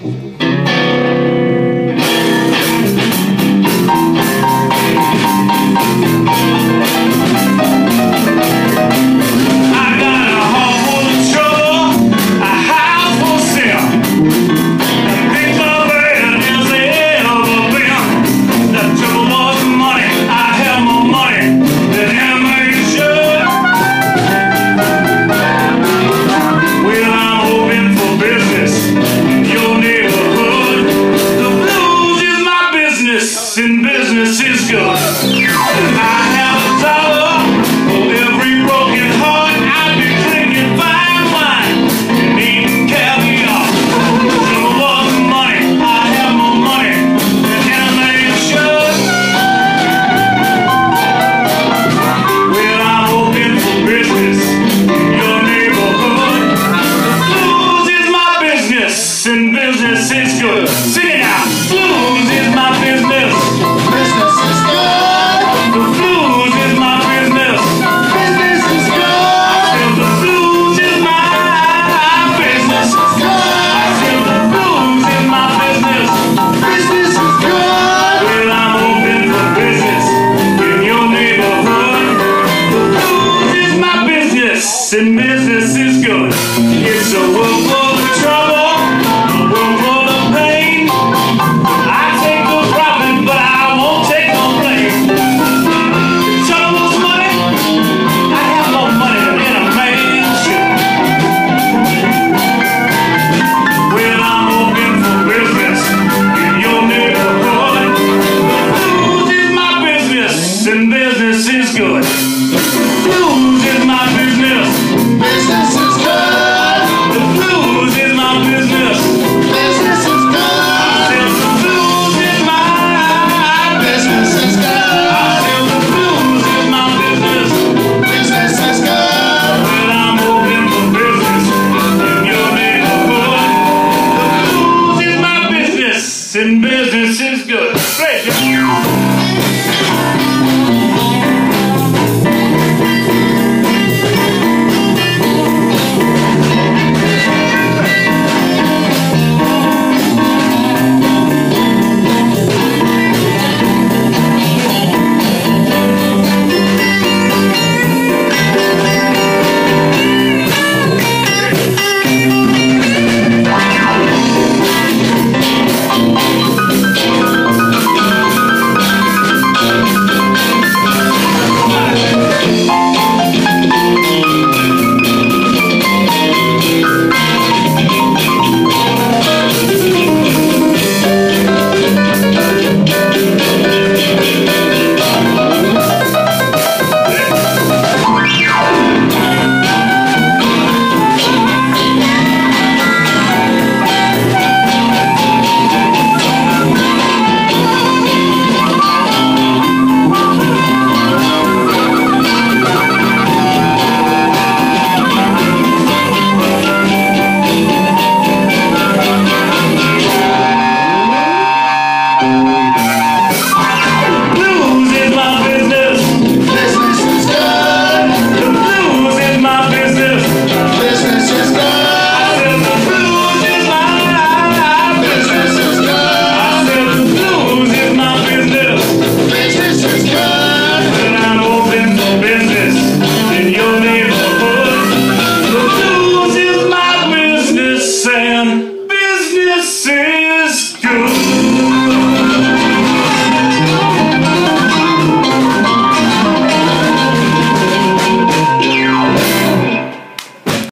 In business is good. I have a dollar for every broken heart. I've been drinking fine wine and eating caviar. So love the money, I have more money than anybody should. Well, I'm open for business in your neighborhood. Blues is my business and business is good. Sing it out. Blues is my business. Business is good. The blues is my business. Business is good. Still the blues is my business. Still the blues is my business. Business is good. Well, I'm open for business in your neighborhood. The blues is my business and business is good. It's a world full of trouble, a world full of pain. I take the profit, but I won't take no blame. Trouble's money, I have more money than a man should. Well, I'm open for business in your neighborhood. The blues is my business, and business is good. Blues is my business. Business is good. The blues is my business. Business is good. I said the blues is my business is good. I said the blues is my business. Business is good. Well, I'm open for business in your neighborhood. The blues is my business, and business is good. Great. And business is good.